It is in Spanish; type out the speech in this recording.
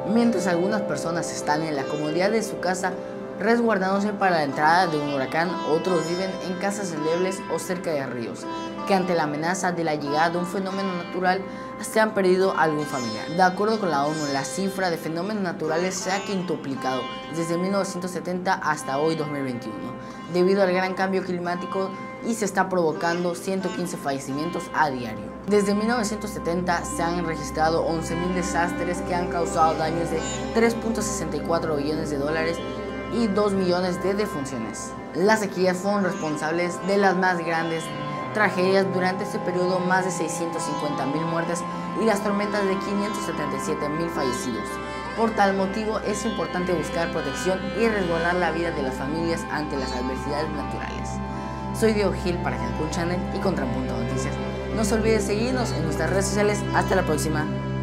mientras algunas personas están en la comodidad de su casa resguardándose para la entrada de un huracán, otros viven en casas endebles o cerca de ríos, que ante la amenaza de la llegada de un fenómeno natural se han perdido algún familiar. De acuerdo con la ONU, la cifra de fenómenos naturales se ha quintuplicado desde 1970 hasta hoy 2021, debido al gran cambio climático, y se está provocando 115 fallecimientos a diario. Desde 1970 se han registrado 11.000 desastres que han causado daños de 3.64 billones de dólares y 2 millones de defunciones. Las sequías fueron responsables de las más grandes tragedias durante este periodo, más de 650.000 muertes y las tormentas de 577.000 fallecidos. Por tal motivo es importante buscar protección y resguardar la vida de las familias ante las adversidades naturales. Soy Diego Gil para Cancún Channel y Contrapunto Noticias. No se olvide seguirnos en nuestras redes sociales. Hasta la próxima.